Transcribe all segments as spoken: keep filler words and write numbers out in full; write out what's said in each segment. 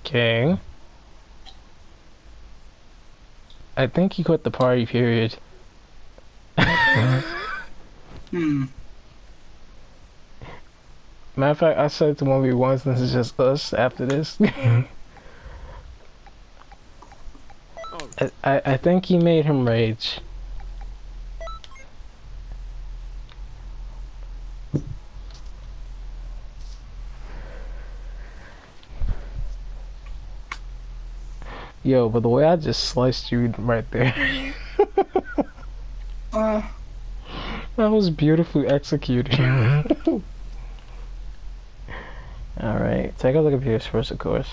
Okay. I think he quit the party, period. Hmm. Matter of fact, I said to one v one since it's just us after this. I, I, I think he made him rage. Yo, but the way I just sliced you right there. Uh. That was beautifully executed. Alright, take a look at Pierce first, of course.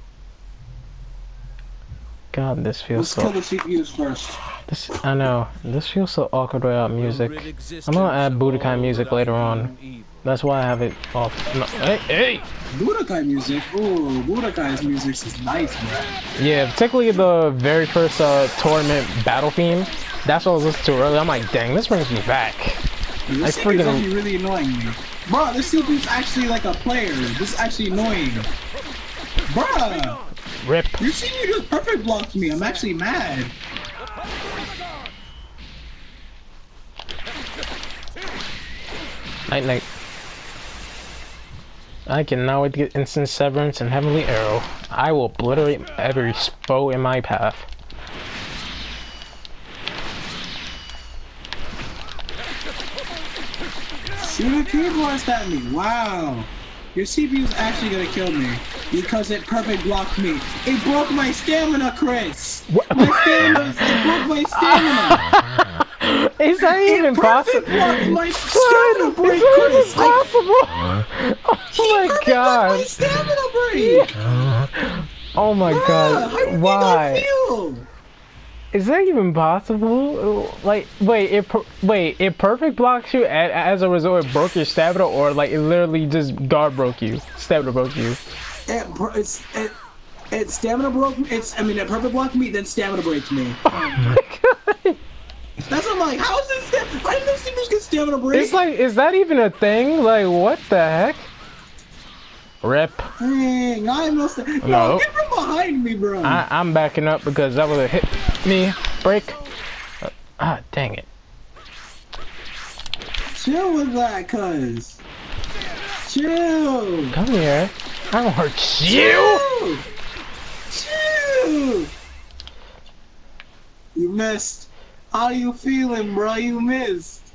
God, this feels Let's so... kill the C P Us first. This, I know, this feels so awkward without music. I'm gonna add Budokai music later on. That's why I have it off. No, hey, hey! Budokai music? Ooh, Budokai's music is nice, man. Yeah, particularly the very first uh, tournament battle theme. That's what I was listening to earlier. I'm like, dang, this brings me back. Dude, this I C P U's freaking... actually really annoying me. Bro, this C P U's actually like a player. This is actually annoying. Bruh! Rip. Your C P U just perfect blocked me. I'm actually mad. Night night. I can now wait to get instant severance and heavenly arrow. I will obliterate every foe in my path. See what kid wants at me. Wow. Your C P U's actually gonna kill me. Because it perfect blocked me. It broke my stamina, Chris! What? My stamina! It broke my stamina! Is that even possible? My stamina break, Chris! Possible? Oh my god! My stamina break! Oh my Bruh, god! how do you Why? think I feel? Is that even possible? Like, wait, it per wait, it perfect blocks you and as a result it broke your stamina, or like it literally just guard broke you, stamina broke you. It, it's it, it stamina broke me. It's I mean it perfect blocked me, then stamina breaks me. Oh my god! That's what I'm like. How is this? Stam Why did those C P Us get stamina break? It's like, is that even a thing? Like, what the heck? Rip. Dang, I have no stamina. No, No. get from behind me, bro. I, I'm backing up because that would have hit me. Break. Uh, ah, dang it. Chill with that, cuz. Chill. Come here. I don't hurt you. Chill. Chill. You missed. How you feeling, bro? You missed.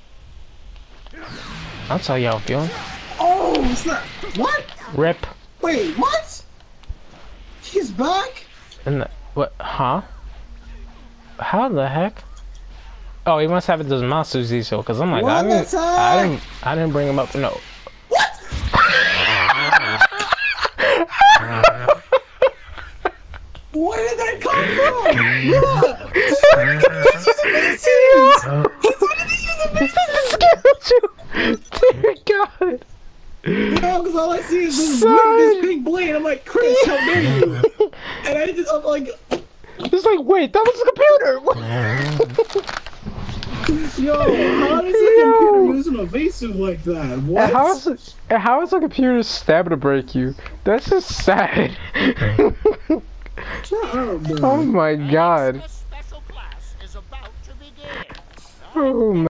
That's how y'all feeling. Oh, it's not. What? Rip. Wait, what? He's back? And the, what? Huh? How the heck? Oh, he must have it as Master Ziso, because I'm like, I didn't, I didn't, I didn't bring him up. No. What? Where did that come from? Dear God. No, because all I see is this, Son. this pink blade. I'm like, Chris, how dare you? And I just, I'm like, it's like, wait, that was the computer. yo, how does the Yo. computer use an evasive like that? What? And how is it, and how is a computer stamina break you? That's just sad. Shut up, bro. Oh my God. Oh my